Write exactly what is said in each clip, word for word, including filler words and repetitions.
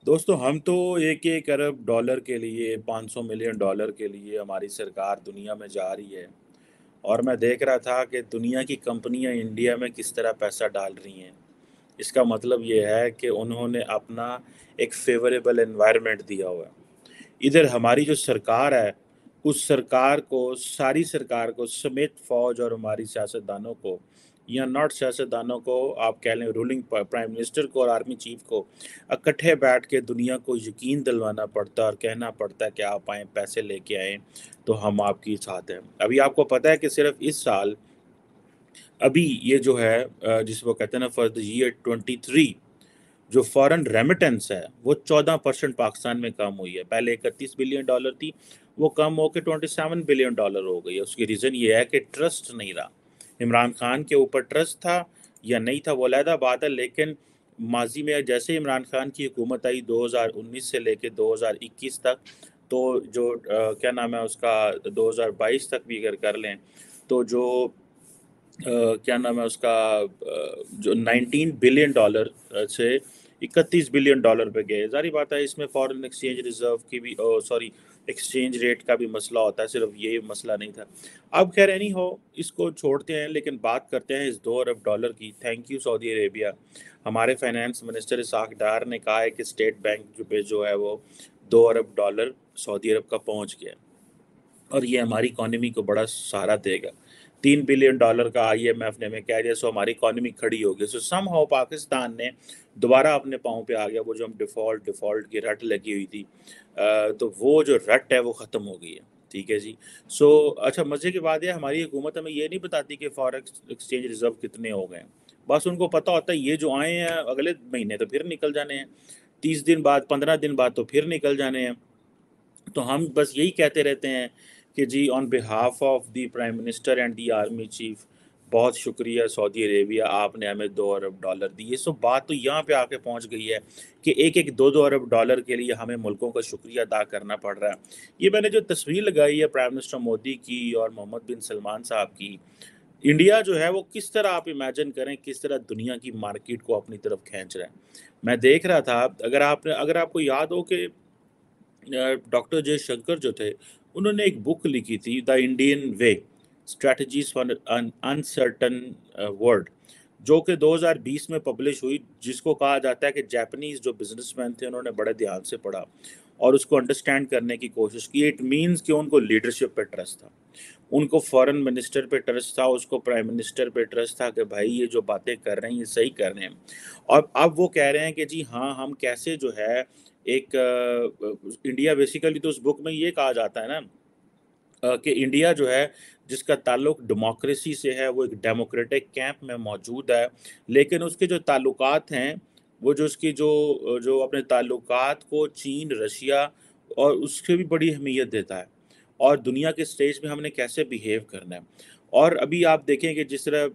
دوستو ہم تو ایک ایک ارب ڈالر کے لیے پانچ سو ملین ڈالر کے لیے ہماری سرکار دنیا میں جا رہی ہے، اور میں دیکھ رہا تھا کہ دنیا کی کمپنیاں انڈیا میں کس طرح پیسہ ڈال رہی ہیں۔ اس کا مطلب یہ ہے کہ انہوں نے اپنا ایک فیوریبل انوائرمنٹ دیا ہوا ہے۔ ادھر ہماری جو سرکار ہے، اس سرکار کو ساری سرکار کو سمیت فوج اور ہماری سیاستدانوں کو یا ناٹ سیاستدانوں کو آپ کہہ لیں، رولنگ پرائم منسٹر کو اور آرمی چیف کو اکٹھے بیٹھ کے دنیا کو یقین دلوانا پڑتا ہے اور کہنا پڑتا ہے کہ آپ آئیں، پیسے لے کے آئیں تو ہم آپ کی ساتھ ہیں۔ ابھی آپ کو پتہ ہے کہ صرف اس سال ابھی یہ جو ہے آ، جس کو کہتے ہیں نا for the year twenty three, جو فارن ریمیٹنس ہے وہ چودہ پرسنٹ پاکستان میں کم ہوئی ہے۔ پہلے اکتیس بلین ڈالر تھی، وہ کم ہو کے ٹوئنٹی سیون بلین ڈالر ہو گئی ہے۔ اس کی ریزن یہ ہے کہ ٹرسٹ نہیں رہا۔ عمران خان کے اوپر ٹرسٹ تھا یا نہیں تھا وہ علیحدہ بات ہے، لیکن ماضی میں جیسے عمران خان کی حکومت آئی دو ہزار انیس سے لے کے دو ہزار اکیس تک، تو جو آ، کیا نام ہے اس کا دو ہزار بائیس تک بھی اگر کر لیں تو جو آ، کیا نام ہے اس کا آ، جو نائنٹین بلین ڈالر سے اکتیس بلین ڈالر پہ گئے۔ ظاہری بات ہے اس میں فارن ایکسچینج ریزرو کی بھی سوری ایکسچینج ریٹ کا بھی مسئلہ ہوتا ہے، صرف یہ مسئلہ نہیں تھا۔ اب خیر نہیں ہو، اس کو چھوڑتے ہیں، لیکن بات کرتے ہیں اس دو ارب ڈالر کی۔ Thank you Saudi Arabia. ہمارے فائنانس منسٹر اسحاق ڈار نے کہا ہے کہ اسٹیٹ بینک جو پہ جو ہے وہ دو ارب ڈالر سعودی عرب کا پہنچ گیا، اور یہ ہماری اکانومی کو بڑا سہارا دے گا۔ تین بلین ڈالر کا آئی ایم ایف نے ہمیں کہہ دیا، سو ہماری اکانومی کھڑی ہوگی۔ سو سم ہاؤ پاکستان نے دوبارہ اپنے پاؤں پہ آ گیا۔ وہ جو ہم ڈیفالٹ ڈیفالٹ کی رٹ لگی ہوئی تھی، آ، تو وہ جو رٹ ہے وہ ختم ہو گئی ہے۔ ٹھیک ہے جی۔ سو اچھا، مزے کی بات ہے ہماری حکومت ہمیں یہ نہیں بتاتی کہ فارکس ایکسچینج ریزرو کتنے ہو گئے ہیں۔ بس ان کو پتہ ہوتا ہے یہ جو آئے ہیں اگلے مہینے تو پھر نکل جانے ہیں، تیس دن بعد پندرہ دن بعد تو پھر نکل جانے ہیں۔ تو ہم بس یہی کہتے رہتے ہیں کہ جی on behalf of the prime minister and the army chief, بہت شکریہ سعودی عربیہ، آپ نے ہمیں دو ارب ڈالر دیے۔ سو بات تو یہاں پہ آ کے پہنچ گئی ہے کہ ایک ایک دو دو ارب ڈالر کے لیے ہمیں ملکوں کا شکریہ ادا کرنا پڑ رہا ہے۔ یہ میں نے جو تصویر لگائی ہے پرائم منسٹر مودی کی اور محمد بن سلمان صاحب کی، انڈیا جو ہے وہ کس طرح آپ امیجن کریں کس طرح دنیا کی مارکیٹ کو اپنی طرف کھینچ رہا ہے۔ میں دیکھ رہا تھا، اگر آپ نے اگر آپ کو یاد ہو کہ ڈاکٹر جے شنکر جو تھے، انہوں نے ایک بک لکھی تھی the Indian way, strategies for an uncertain world, جو کہ دو ہزار بیس میں پبلش ہوئی، جس کو کہا جاتا ہے کہ جاپنیز جو بزنس مین تھے انہوں نے بڑے دھیان سے پڑھا اور اس کو انڈرسٹینڈ کرنے کی کوشش کی۔ اٹ مینس کہ ان کو لیڈرشپ پہ ٹرسٹ تھا، ان کو فارن منسٹر پہ ٹرسٹ تھا، اس کو پرائم منسٹر پہ ٹرسٹ تھا کہ بھائی یہ جو باتیں کر رہے ہیں یہ صحیح کر رہے ہیں۔ اور اب وہ کہہ رہے ہیں کہ جی ہاں ہم کیسے جو ہے ایک آ، انڈیا بیسیکلی تو اس بک میں یہ کہا جاتا ہے نا آ، کہ انڈیا جو ہے جس کا تعلق ڈیموکریسی سے ہے، وہ ایک ڈیموکریٹک کیمپ میں موجود ہے، لیکن اس کے جو تعلقات ہیں، وہ جو اس کی جو جو اپنے تعلقات کو چین، رشیا اور اس سے بھی بڑی اہمیت دیتا ہے، اور دنیا کے سٹیج میں ہم نے کیسے بیہیو کرنا ہے۔ اور ابھی آپ دیکھیں کہ جس طرح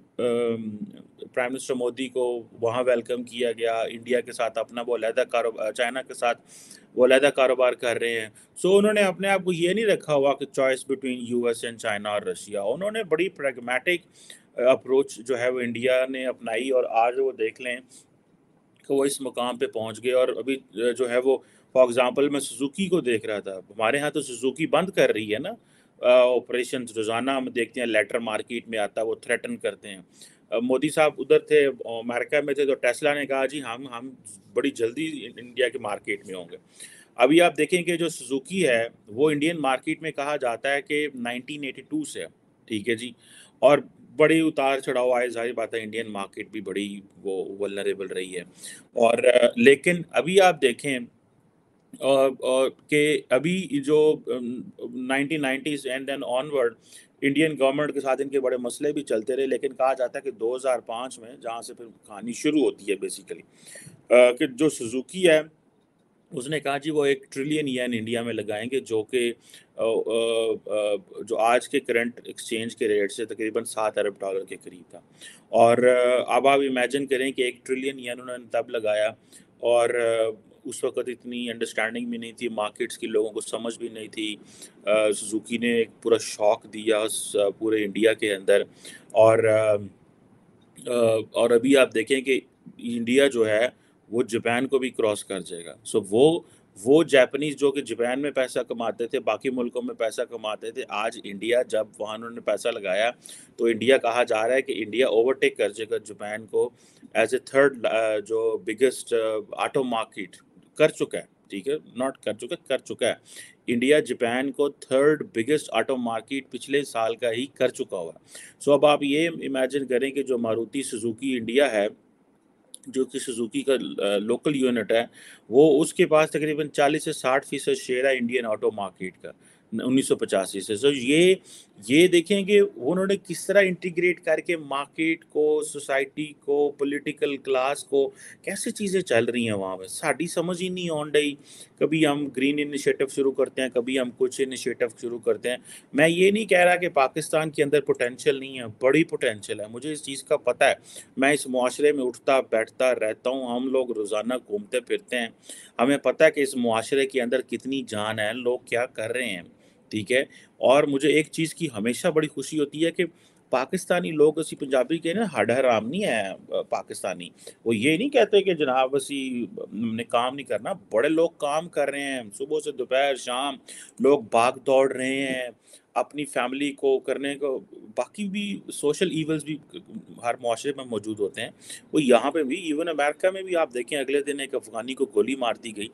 پرائم منسٹر مودی کو وہاں ویلکم کیا گیا، انڈیا کے ساتھ اپنا وہ علیحدہ کاروبار، چائنا کے ساتھ وہ علیحدہ کاروبار کر رہے ہیں۔ سو انہوں نے اپنے آپ کو یہ نہیں رکھا ہوا کہ choice between U S and China اور رشیا، انہوں نے بڑی پریگمیٹک اپروچ جو ہے وہ انڈیا نے اپنائی، اور آج وہ دیکھ لیں کہ وہ اس مقام پہ پہنچ گئے۔ اور ابھی جو ہے وہ فار ایگزامپل میں سوزوکی کو دیکھ رہا تھا، ہمارے ہاں تو سوزوکی بند کر رہی ہے نا آپریشن، روزانہ ہم دیکھتے ہیں لیٹر مارکیٹ میں آتا ہے، وہ تھریٹن کرتے ہیں۔ مودی صاحب ادھر تھے، امریکہ میں تھے، تو ٹیسلا نے کہا جی ہم ہم بڑی جلدی انڈیا کے مارکیٹ میں ہوں گے۔ ابھی آپ دیکھیں کہ جو سوزوکی ہے وہ انڈین مارکیٹ میں کہا جاتا ہے کہ نائنٹین ایٹی ٹو سے ہے، ٹھیک ہے جی، اور بڑی اتار چڑھاؤ آئے، ظاہر بات ہے انڈین مارکیٹ بھی بڑی وہ ولنریبل رہی ہے۔ اور لیکن ابھی آپ دیکھیں اور اور کہ ابھی جو nineteen nineties and then onward Indian government کے ساتھ ان کے بڑے مسئلے بھی چلتے رہے، لیکن کہا جاتا ہے کہ دو ہزار پانچ میں، جہاں سے پھر کہانی شروع ہوتی ہے بیسیکلی، کہ جو سوزوکی ہے اس نے کہا جی وہ ایک ٹریلین ین انڈیا میں لگائیں گے، جو کہ جو آج کے کرنٹ ایکسچینج کے ریٹ سے تقریباً سات ارب ڈالر کے قریب تھا۔ اور اب آپ امیجن کریں کہ ایک ٹریلین ین انہوں نے تب لگایا، اور اس وقت اتنی انڈرسٹینڈنگ بھی نہیں تھی مارکیٹس کی، لوگوں کو سمجھ بھی نہیں تھی۔ سوزوکی نے ایک پورا شاک دیا اس پورے انڈیا کے اندر، اور اور ابھی آپ دیکھیں کہ انڈیا جو ہے وہ جاپان کو بھی کراس کر جائے گا. سو وہ وہ جاپنیز جو کہ جاپان میں پیسہ کماتے تھے، باقی ملکوں میں پیسہ کماتے تھے، آج انڈیا جب وہاں انہوں نے پیسہ لگایا تو انڈیا کہا جا رہا ہے کہ انڈیا اوورٹیک کر جائے گا جاپان کو ایز اے تھرڈ جو بگیسٹ آٹو مارکیٹ کر چکا ہے. ٹھیک ہے، ناٹ کر چکا کر چکا ہے انڈیا جاپان کو تھرڈ بگیسٹ آٹو مارکیٹ پچھلے سال کا ہی کر چکا ہوا. سو اب آپ یہ امیجن کریں کہ جو ماروتی سوزوکی انڈیا ہے، جو کہ سوزوکی کا لوکل یونٹ ہے، وہ اس کے پاس تقریباً چالیس سے ساٹھ فیصد شیئر ہے انڈین آٹو مارکیٹ کا انیس سو پچاسی سے. سو یہ یہ دیکھیں کہ انہوں نے کس طرح انٹیگریٹ کر کے مارکیٹ کو، سوسائٹی کو، پولیٹیکل کلاس کو، کیسے چیزیں چل رہی ہیں وہاں پہ ساڑی سمجھ ہی نہیں آن رہی. کبھی ہم گرین انیشیٹو شروع کرتے ہیں، کبھی ہم کچھ انیشیٹو شروع کرتے ہیں. میں یہ نہیں کہہ رہا کہ پاکستان کے اندر پوٹینشیل نہیں ہے، بڑی پوٹینشیل ہے، مجھے اس چیز کا پتہ ہے. میں اس معاشرے میں اٹھتا بیٹھتا رہتا ہوں، ہم لوگ روزانہ گھومتے پھرتے ہیں، ہمیں پتہ ہے کہ اس معاشرے کے اندر کتنی جان ہے، لوگ کیا کر رہے ہیں. ٹھیک ہے، اور مجھے ایک چیز کی ہمیشہ بڑی خوشی ہوتی ہے کہ پاکستانی لوگ، اسی پنجابی کے نا ہڈ حرام نہیں ہے پاکستانی. وہ یہ نہیں کہتے کہ جناب اسی نے کام نہیں کرنا، بڑے لوگ کام کر رہے ہیں، صبح سے دوپہر شام لوگ بھاگ دوڑ رہے ہیں اپنی فیملی کو کرنے کو. باقی بھی سوشل ایونٹس بھی ہر معاشرے میں موجود ہوتے ہیں، وہ یہاں پہ بھی، ایون امریکہ میں بھی آپ دیکھیں اگلے دن ایک افغانی کو گولی مار دی گئی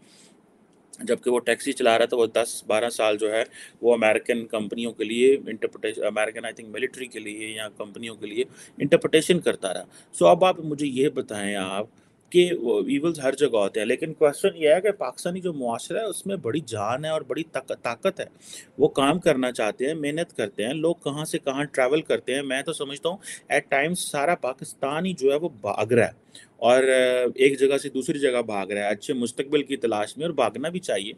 جبکہ وہ ٹیکسی چلا رہا تھا. وہ دس بارہ سال جو ہے وہ امریکن کمپنیوں کے لیے interpretation, American I think military کے لیے یا کمپنیوں کے لیے انٹرپریٹیشن کرتا رہا. سو اب آپ مجھے یہ بتائیں آپ کہ ایولز ہر جگہ ہوتے ہیں، لیکن کوشچن یہ ہے کہ پاکستانی جو معاشرہ ہے اس میں بڑی جان ہے اور بڑی طاقت ہے. وہ کام کرنا چاہتے ہیں، محنت کرتے ہیں، لوگ کہاں سے کہاں ٹریول کرتے ہیں. میں تو سمجھتا ہوں ایٹ ٹائمز سارا پاکستان ہی جو ہے وہ بھاگ رہا ہے اور ایک جگہ سے دوسری جگہ بھاگ رہا ہے اچھے مستقبل کی تلاش میں، اور بھاگنا بھی چاہیے.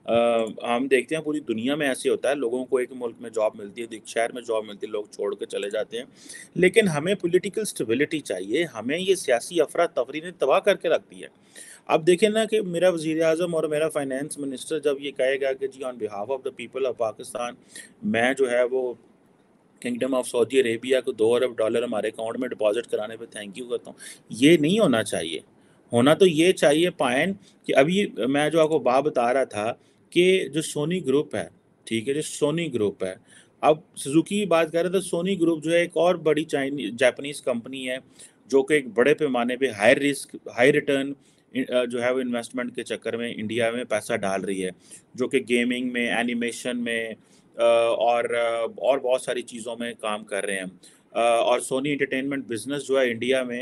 ہم دیکھتے ہیں پوری دنیا میں ایسے ہوتا ہے، لوگوں کو ایک ملک میں جاب ملتی ہے، ایک شہر میں جاب ملتی ہے، لوگ چھوڑ کے چلے جاتے ہیں. لیکن ہمیں پولیٹیکل سٹیبلٹی چاہیے، ہمیں یہ سیاسی افراتفری نے تباہ کر کے رکھ دی ہے. اب دیکھیں نا کہ میرا وزیر اعظم اور میرا فائنانس منسٹر جب یہ کہے گا کہ جی on behalf of the people of Pakistan میں جو ہے وہ کنگڈم آف سعودی عربیہ کو دو ارب ڈالر ہمارے اکاؤنٹ میں ڈپازٹ کرانے پہ تھینک یو کرتا ہوں. یہ نہیں ہونا چاہیے. ہونا تو یہ چاہیے پائن کہ ابھی میں جو آپ کو بات بتا رہا تھا کہ جو سونی گروپ ہے، ٹھیک ہے، جو سونی گروپ ہے، اب سوزوکی کی بات کر رہے تو سونی گروپ جو ہے ایک اور بڑی چائنی جاپنیز کمپنی ہے جو کہ ایک بڑے پیمانے پہ ہائی رسک ہائی ریٹرن جو ہے وہ انویسٹمنٹ کے چکر میں انڈیا میں پیسہ ڈال رہی ہے، جو کہ گیمنگ میں، اینیمیشن میں اور اور بہت ساری چیزوں میں کام کر رہے ہیں. اور سونی انٹرٹینمنٹ بزنس جو ہے انڈیا میں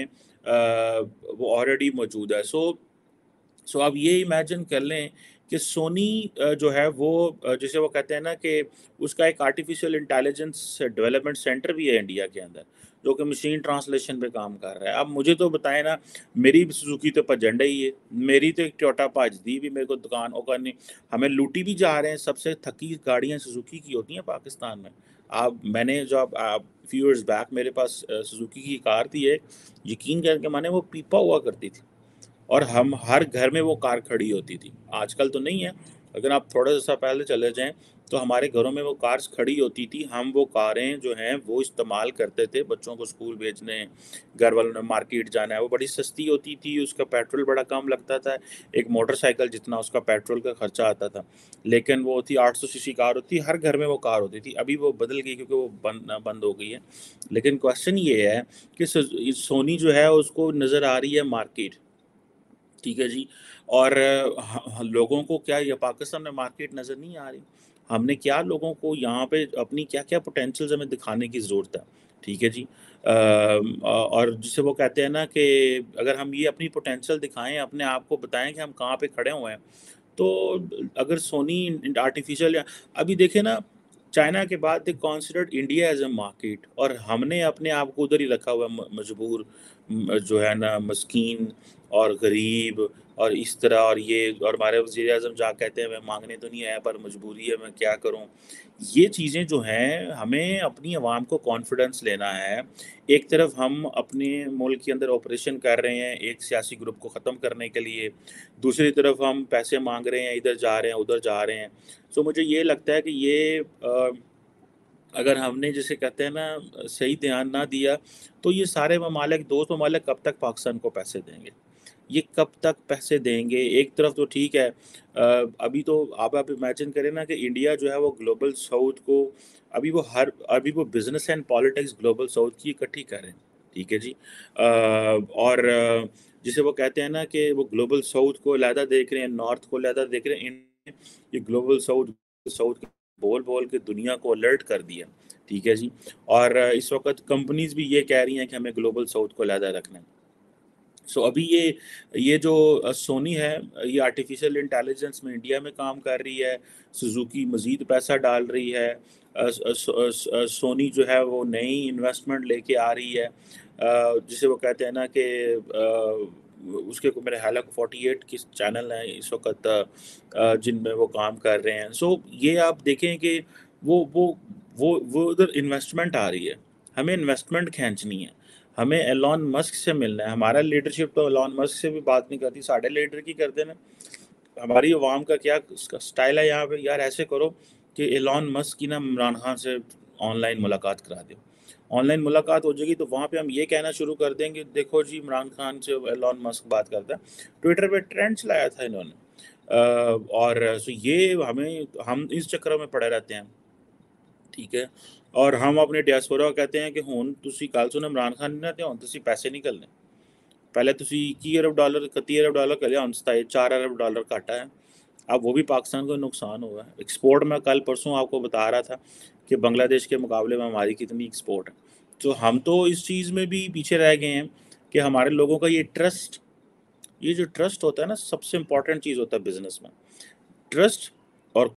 وہ آلریڈی موجود ہے. سو سو آپ یہ امیجن کر لیں کہ سونی جو ہے وہ جسے وہ کہتے ہیں نا کہ اس کا ایک آرٹیفیشیل انٹیلیجنس ڈیولپمنٹ سینٹر بھی ہے انڈیا کے اندر جو کہ مشین ٹرانسلیشن پہ کام کر رہا ہے. اب مجھے تو بتائیں نا، میری سوزوکی تو پجنڈا ہی ہے، میری تو ایک ٹوٹا پاج دی بھی میرے کو دکان ہوگا نہیں، ہمیں لوٹی بھی جا رہے ہیں. سب سے تھکی گاڑیاں سوزوکی کی ہوتی ہیں پاکستان میں. آپ میں نے جو اب فیو ایئرز بیک میرے پاس سوزوکی کی کار تھی ایک، یقین کر کے مانے وہ پیپا ہوا کرتی تھی اور ہم ہر گھر میں وہ کار کھڑی ہوتی تھی. آج کل تو نہیں ہے، اگر آپ تھوڑا سا پہلے چلے جائیں تو ہمارے گھروں میں وہ کارز کھڑی ہوتی تھی. ہم وہ کاریں جو ہیں وہ استعمال کرتے تھے بچوں کو اسکول بھیجنے، گھر والوں نے مارکیٹ جانا ہے. وہ بڑی سستی ہوتی تھی، اس کا پیٹرول بڑا کم لگتا تھا، ایک موٹر سائیکل جتنا اس کا پیٹرول کا خرچہ آتا تھا. لیکن وہ تھی آٹھ سو سی سی کار ہوتی، ہر گھر میں وہ کار ہوتی تھی. ابھی وہ بدل گئی کیونکہ وہ بند بند ہو گئی ہے. لیکن کوشچن یہ ہے کہ سونی جو ہے اس کو نظر آ رہی ہے مارکیٹ، ٹھیک ہے جی، اور لوگوں کو کیا یہ پاکستان میں مارکیٹ نظر نہیں آ رہی؟ ہم نے کیا لوگوں کو یہاں پہ اپنی کیا کیا پوٹینشیلز ہمیں دکھانے کی ضرورت ہے. ٹھیک ہے جی، اور جسے وہ کہتے ہیں نا کہ اگر ہم یہ اپنی پوٹینشیل دکھائیں، اپنے آپ کو بتائیں کہ ہم کہاں پہ کھڑے ہوئے ہیں، تو اگر سونی آرٹیفیشیل یا ابھی دیکھیں نا، چائنا کے بعد they considered India as a market, اور ہم نے اپنے آپ کو ادھر ہی رکھا ہوا ہے، مجبور جو ہے نا مسکین اور غریب اور اس طرح. اور یہ اور ہمارے وزیر اعظم جا کہتے ہیں میں مانگنے تو نہیں آیا پر مجبوری ہے، میں کیا کروں. یہ چیزیں جو ہیں ہمیں اپنی عوام کو کانفیڈنس لینا ہے. ایک طرف ہم اپنے ملک کے اندر آپریشن کر رہے ہیں ایک سیاسی گروپ کو ختم کرنے کے لیے، دوسری طرف ہم پیسے مانگ رہے ہیں، ادھر جا رہے ہیں ادھر جا رہے ہیں. سو مجھے یہ لگتا ہے کہ یہ اگر ہم نے جسے کہتے ہیں نا صحیح دھیان نہ دیا تو یہ سارے ممالک دوست ممالک کب تک پاکستان کو پیسے دیں گے. یہ کب تک پیسے دیں گے؟ ایک طرف تو ٹھیک ہے، ابھی تو آپ آپ امیجن کریں نا کہ انڈیا جو ہے وہ گلوبل ساؤتھ کو ابھی وہ ہر ابھی وہ business and politics global south کی اکٹھی کر رہے ہیں، ٹھیک ہے جی، اور جسے وہ کہتے ہیں نا کہ وہ گلوبل ساؤتھ کو علیحدہ دیکھ رہے ہیں، نارتھ کو علیحدہ دیکھ رہے ہیں، یہ گلوبل ساؤتھ ساؤتھ بول بول کے دنیا کو الرٹ کر دیا، ٹھیک ہے جی، اور اس وقت کمپنیز بھی یہ کہہ رہی ہیں کہ ہمیں گلوبل ساؤتھ کو علیحدہ رکھنا ہے۔ سو ابھی یہ یہ جو سونی ہے یہ آرٹیفیشیل انٹیلیجنس میں انڈیا میں کام کر رہی ہے، سوزوکی مزید پیسہ ڈال رہی ہے، سونی جو ہے وہ نئی انویسٹمنٹ لے کے آ رہی ہے، جسے وہ کہتے ہیں نا کہ اس کے میرے خیال ہے فورٹی ایٹ کی چینل ہیں اس وقت جن میں وہ کام کر رہے ہیں۔ سو یہ آپ دیکھیں کہ وہ وہ وہ وہ ادھر انویسٹمنٹ آ رہی ہے، ہمیں انویسٹمنٹ کھینچنی ہے، ہمیں ایلون مسک سے ملنا ہے۔ ہمارا لیڈرشپ تو ایلون مسک سے بھی بات نہیں کرتی، ساڑھے لیڈر کی کرتے نا۔ ہماری عوام کا کیا سٹائل ہے یہاں پہ، یار ایسے کرو کہ ایلون مسک کی نا عمران خان سے آن لائن ملاقات کرا دو، آن لائن ملاقات ہو جائے گی تو وہاں پہ ہم یہ کہنا شروع کر دیں گے دیکھو جی عمران خان سے ایلون مسک بات کرتا ہے۔ ٹویٹر پہ ٹرینڈ چلایا تھا انہوں نے، اور سو یہ ہمیں ہم اس چکروں میں پڑے رہتے ہیں، ٹھیک ہے، اور ہم اپنے ڈیاسپورا کہتے ہیں کہ ہون تسی کل سن عمران خان نہیں رہتے ہون تسی پیسے نہیں کرنے، پہلے تسی اکی ارب ڈالر اکتی ارب ڈالر کرے ہون ستائے چار ارب ڈالر کاٹا ہے، اب وہ بھی پاکستان کو نقصان ہوا ہے۔ ایکسپورٹ میں کل پرسوں آپ کو بتا رہا تھا کہ بنگلہ دیش کے مقابلے میں ہماری کتنی ایکسپورٹ ہے، تو ہم تو اس چیز میں بھی پیچھے رہ گئے ہیں کہ ہمارے لوگوں کا یہ ٹرسٹ، یہ جو ٹرسٹ ہوتا ہے نا سب سے امپورٹنٹ چیز ہوتا ہے بزنس میں، ٹرسٹ